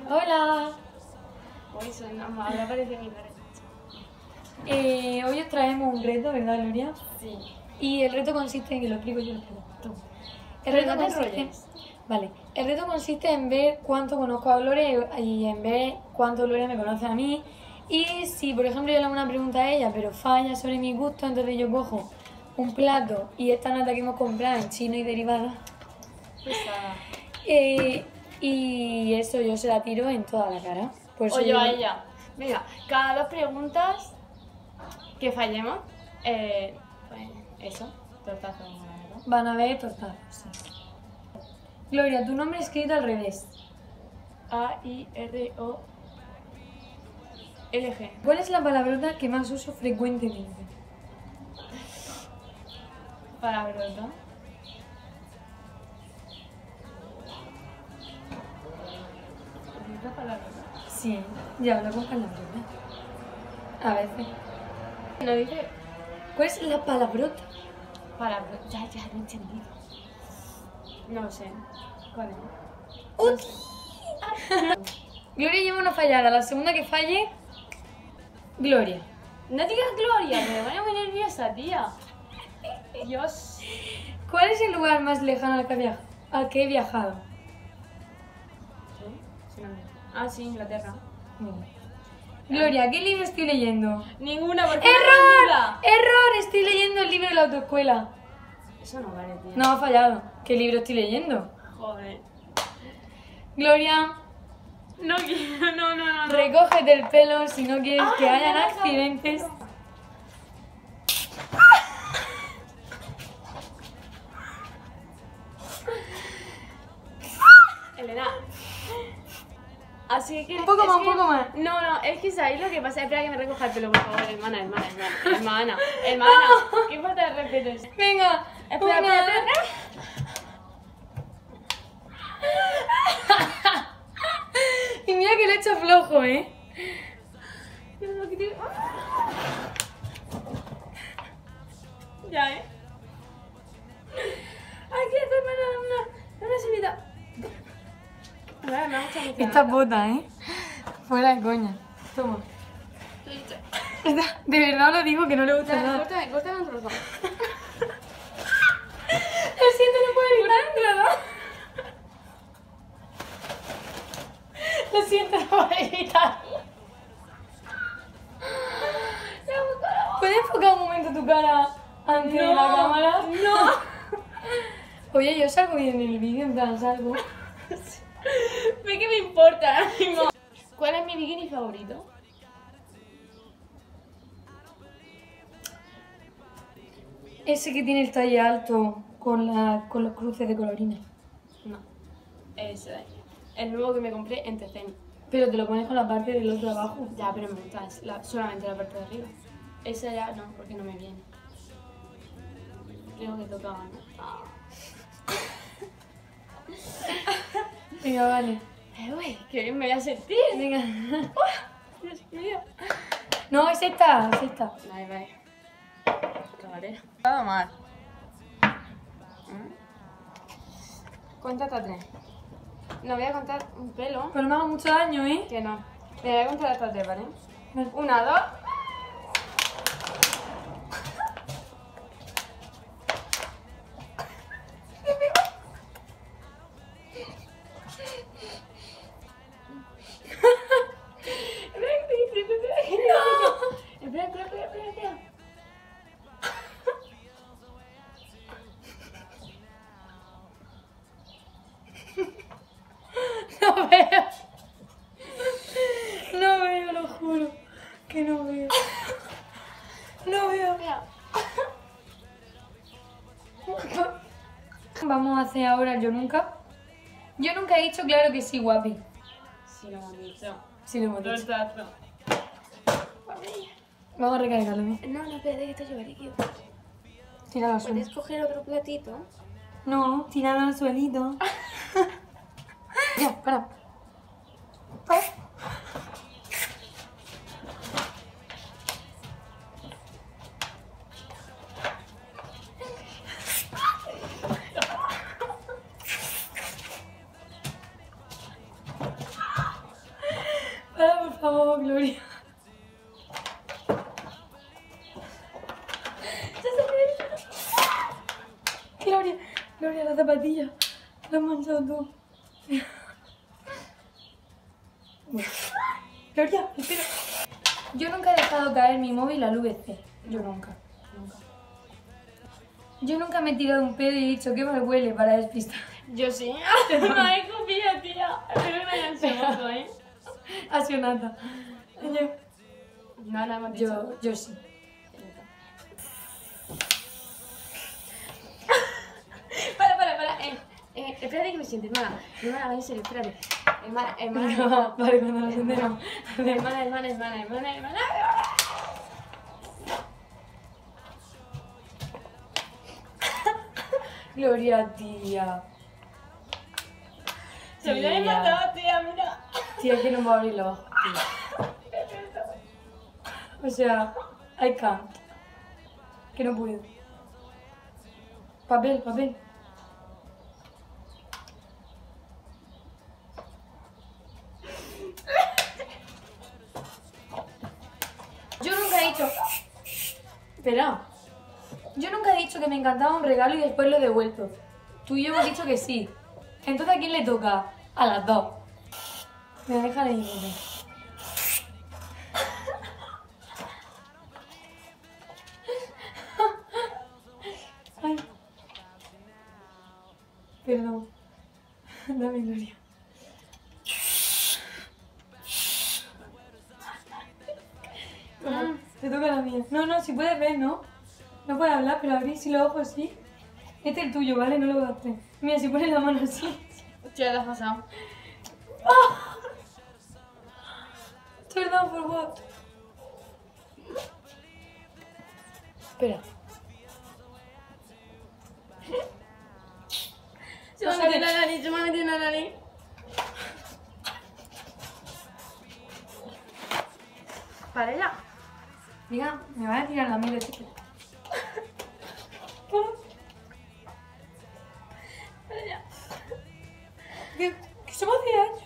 Hola. Hoy ahora aparece mi cara. Hoy os traemos un reto, ¿verdad, Gloria? Sí. Y el reto consiste en que lo explico yo, lo explico tú. El Pero reto no te consiste... enrolles. Vale. El reto consiste en ver cuánto conozco a Gloria y en ver cuánto Gloria me conoce a mí. Y si, por ejemplo, yo le hago una pregunta a ella, pero falla sobre mi gusto, entonces yo cojo un plato y esta nata que hemos comprado en chino y derivada. Pesada. Y eso yo se la tiro en toda la cara. Por eso O yo a ella. Venga, cada 2 preguntas que fallemos, pues eso, tortazo, ¿verdad? Van a ver tortazos, sí. Gloria, tu nombre escrito al revés. A-I-R-O-L-G. ¿Cuál es la palabrota que más uso frecuentemente? Palabrota. ¿Esta palabrota? Sí, ya hablo con palabrotas. A veces. No dice ¿Cuál es la palabrota? palabrota. Ya, lo he entendido. No lo sé. ¿Cuál es? ¡Uy! Gloria lleva una fallada. La segunda que falle, Gloria. No digas Gloria, me pone muy nerviosa, tía. Dios. ¿Cuál es el lugar más lejano al que he viajado? ¿Sí? Ah, sí, Inglaterra. Gloria, ¿qué libro estoy leyendo? Ninguna, porque ¡Error! ¡Error! Estoy leyendo el libro de la autoescuela. Eso no vale, tía. No, ha fallado. ¿Qué libro estoy leyendo? Joder. Gloria, No quiero, no. recógete el pelo si no quieres que hayan ya, accidentes. Elena. Así que... Un poco es más, que- un poco más. No, es que sabéis lo que pasa. Espera que me recoja el pelo, por favor, hermana. ¿Qué falta de respeto es? Venga, Espera. Y mira que lo he hecho flojo, ¿eh? Ya, Ay, quiero hacerme una subida. Vale, me ha mucha emoción. Esta puta, ¿eh? Fuera de coña. Toma. De verdad lo digo que no le gusta nada. Córtame un trozo. Lo siento, no puedo evitarlo, ¿no? Lo siento, no puedo evitarlo. ¿Puedes enfocar un momento tu cara ante la cámara? No. Oye, yo salgo bien en el vídeo, en plan, salgo. Ve que me importa ahora mismo. ¿Cuál es mi bikini favorito? Ese que tiene el talle alto con los cruces de colorines. No. Ese de ahí. El nuevo que me compré en Tecen. Pero te lo pones con la parte del otro abajo. Ya, pero me gusta solamente la parte de arriba. Esa ya no, porque no me viene. Creo que tocaba, ¿no? Venga, vale. Uy, qué bien me voy a sentir. Venga. Dios mío. No, es esta, es esta. Vale. Camarera. Nada mal. Cuenta hasta 3. No voy a contar un pelo. Pero no me haga mucho daño, ¿eh? Que no. Me voy a contar hasta 3, ¿vale? Vale. 1, 2. Espera. No veo. No veo, lo juro. Que no veo. No veo. Espera. Vamos a hacer ahora el yo nunca. Yo nunca he dicho claro que sí, guapi. Sí, lo hemos dicho. Sí, lo hemos dicho. Tortazo. Vamos a recargarlo, ¿eh? No, espérate que esto lleva líquido. Tíralo al suelo. ¿Puedes coger otro platito? No, tíralo al suelito. Ya, para. Gloria. Gloria, Gloria, la zapatilla. La has manchado tú. Gloria, espera. Yo nunca he dejado caer mi móvil al VC. Yo nunca. Yo nunca me he tirado un pedo y he dicho que mal huele para despistar. Yo sí. Me he copiado, tía. Espero que no hayan segundo, ¿eh? Ha sido nata. No, no hemos dicho. Yo sí. Para. Espérate que me siente, hermana. Hermana, en serio, espérate. Hermana. No, vale, cuando nos enteramos. Hermana. Gloria, tía. Se me ha matado, tía, mira. Tía, que no me va a abrir los ojos, tía. O sea, I can't. Que no puedo. Papel. Yo nunca he dicho... Espera. Yo nunca he dicho que me encantaba un regalo y después lo he devuelto. Tú y yo hemos dicho que sí. Entonces, ¿a quién le toca? A las dos. Me dejan ahí. Ay. Perdón. Dame, Gloria. Te toca la mía. No, si puedes ver, ¿no? No puedes hablar, pero abrir si los ojos sí. Este es el tuyo, ¿vale? No lo gastes. Mira, si pones la mano así. Tía, te has pasado. Perdón, por what? Espera. Se me ha metido en la nariz. Para ya. Mira, me vas a tirar la mierda. Para ya. Que somos 10 años.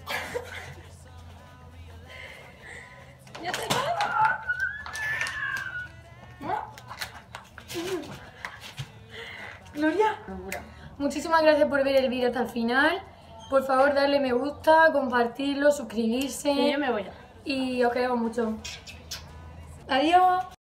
Ya te pasa. Gloria. Muchísimas gracias por ver el vídeo hasta el final. Por favor, darle me gusta, compartirlo, suscribirse. Y yo me voy ya. Y os queremos mucho. Adiós.